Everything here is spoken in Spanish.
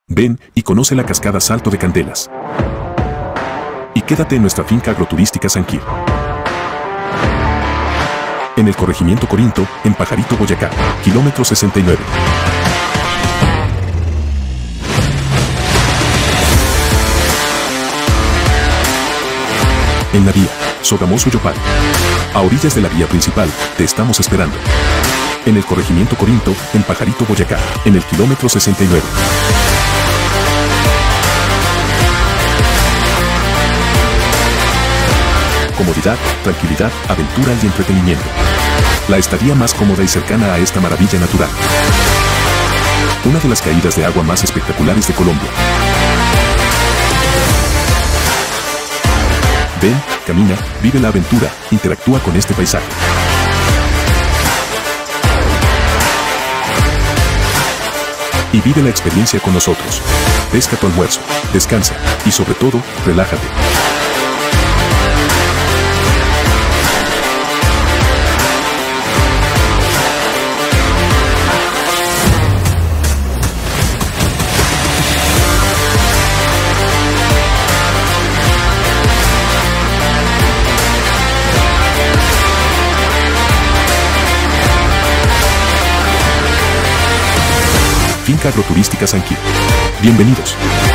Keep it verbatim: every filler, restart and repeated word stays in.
Ven y conoce la cascada Salto de Candelas. Y quédate en nuestra finca agroturística San Quir. En el corregimiento Corinto, en Pajarito, Boyacá, kilómetro sesenta y nueve. En la vía Sogamoso-Yopal, a orillas de la vía principal, te estamos esperando. En el corregimiento Corinto, en Pajarito, Boyacá, en el kilómetro sesenta y nueve. Comodidad, tranquilidad, aventura y entretenimiento. La estadía más cómoda y cercana a esta maravilla natural. Una de las caídas de agua más espectaculares de Colombia. Ven, camina, vive la aventura, interactúa con este paisaje. Y vive la experiencia con nosotros. Pesca tu almuerzo, descansa y sobre todo, relájate. Finca Agroturística San Quir. Bienvenidos.